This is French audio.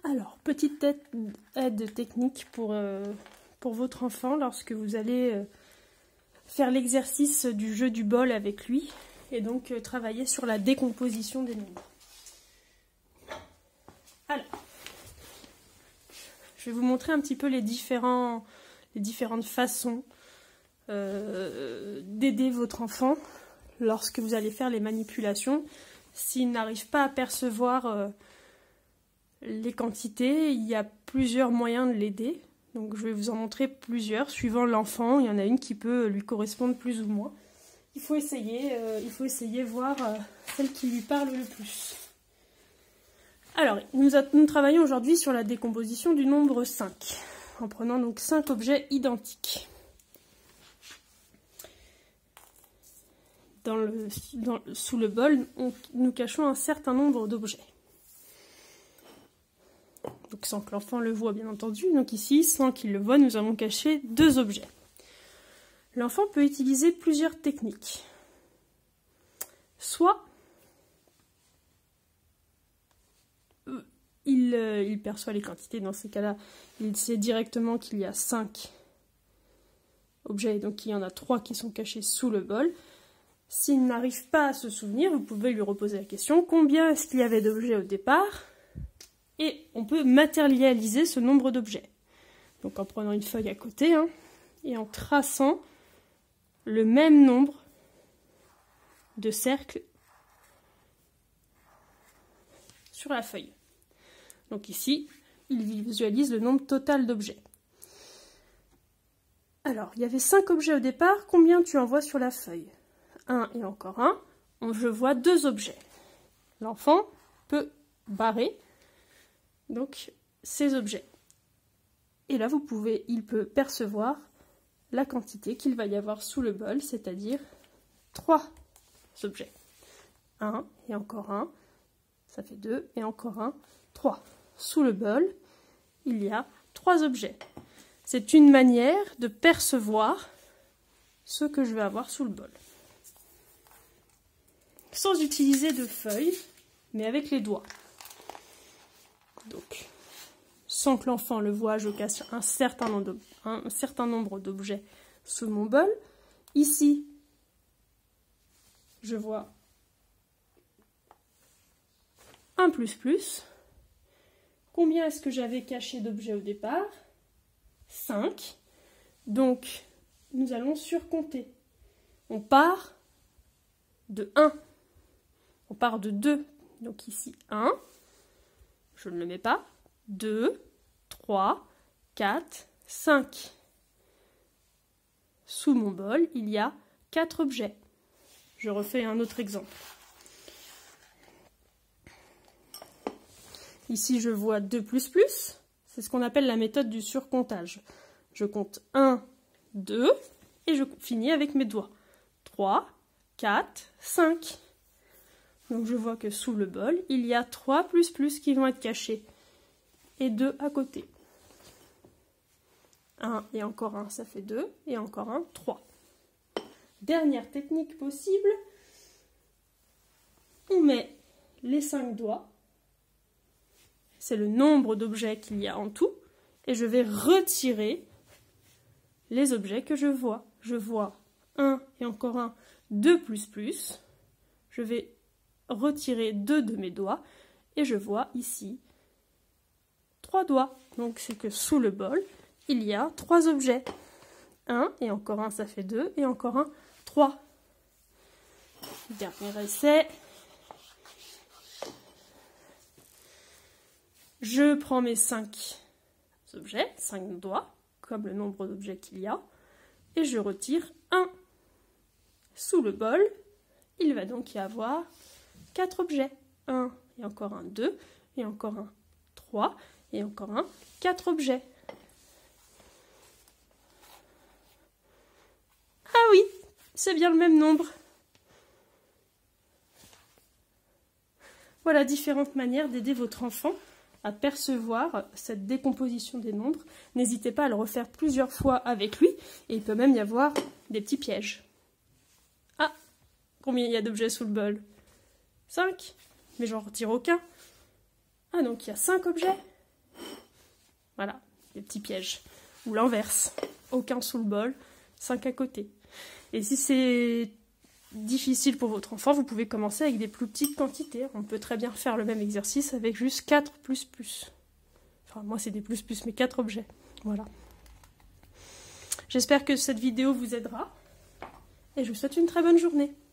Alors, petite aide technique pour votre enfant lorsque vous allez faire l'exercice du jeu du bol avec lui et donc travailler sur la décomposition des nombres. Alors, je vais vous montrer un petit peu les différentes façons d'aider votre enfant lorsque vous allez faire les manipulations. S'il n'arrive pas à percevoir les quantités, il y a plusieurs moyens de l'aider. Donc je vais vous en montrer plusieurs, suivant l'enfant. Il y en a une qui peut lui correspondre plus ou moins. Il faut essayer voir celle qui lui parle le plus. Alors, nous travaillons aujourd'hui sur la décomposition du nombre 5, en prenant donc 5 objets identiques. Sous le bol, nous cachons un certain nombre d'objets. Donc sans que l'enfant le voie, bien entendu. Donc ici, sans qu'il le voie, nous avons caché 2 objets. L'enfant peut utiliser plusieurs techniques. Soit il perçoit les quantités, dans ces cas-là, il sait directement qu'il y a 5 objets, donc il y en a 3 qui sont cachés sous le bol. S'il n'arrive pas à se souvenir, vous pouvez lui reposer la question, combien est-ce qu'il y avait d'objets au départ? Et on peut matérialiser ce nombre d'objets. Donc en prenant une feuille à côté, et en traçant le même nombre de cercles sur la feuille. Donc ici, il visualise le nombre total d'objets. Alors, il y avait 5 objets au départ, combien tu en vois sur la feuille? 1 et encore 1, je vois 2 objets. L'enfant peut barrer donc ces objets. Et là, il peut percevoir la quantité qu'il va y avoir sous le bol, c'est-à-dire 3 objets. 1 et encore 1, ça fait 2 et encore 1, 3. Sous le bol, il y a 3 objets. C'est une manière de percevoir ce que je vais avoir sous le bol. Sans utiliser de feuilles, mais avec les doigts. Donc, sans que l'enfant le voie, je cache un certain nombre d'objets sous mon bol. Ici, je vois un plus. Combien est-ce que j'avais caché d'objets au départ? 5. Donc, nous allons surcompter. On part de 1. On part de 2. Donc ici, 1. Je ne le mets pas. 2, 3, 4, 5. Sous mon bol, il y a 4 objets. Je refais un autre exemple. Ici, je vois 2 C'est ce qu'on appelle la méthode du surcomptage. Je compte 1, 2 et je finis avec mes doigts. 3, 4, 5. Donc je vois que sous le bol, il y a 3 qui vont être cachés. Et 2 à côté. 1 et encore 1, ça fait 2. Et encore 1, 3. Dernière technique possible. On met les 5 doigts. C'est le nombre d'objets qu'il y a en tout. Et je vais retirer les objets que je vois. Je vois 1 et encore 1, 2 Je vais retirer 2 de mes doigts. Et je vois ici 3 doigts. Donc c'est que sous le bol, il y a 3 objets. 1 et encore 1, ça fait 2. Et encore 1, 3. Dernier essai. Je prends mes 5 objets, 5 doigts, comme le nombre d'objets qu'il y a, et je retire 1. Sous le bol, il va donc y avoir 4 objets. 1 et encore un, 2, et encore un, 3, et encore un, 4 objets. Ah oui, c'est bien le même nombre. Voilà différentes manières d'aider votre enfant à percevoir cette décomposition des nombres. N'hésitez pas à le refaire plusieurs fois avec lui, et il peut même y avoir des petits pièges. Ah, combien il y a d'objets sous le bol? 5, mais j'en retire aucun. Ah, donc il y a 5 objets. Voilà, des petits pièges. Ou l'inverse, aucun sous le bol, 5 à côté. Et si c'est difficile pour votre enfant, vous pouvez commencer avec des plus petites quantités. On peut très bien faire le même exercice avec juste 4 plus plus. Enfin, moi c'est des plus plus, mais 4 objets. Voilà. J'espère que cette vidéo vous aidera. Et je vous souhaite une très bonne journée.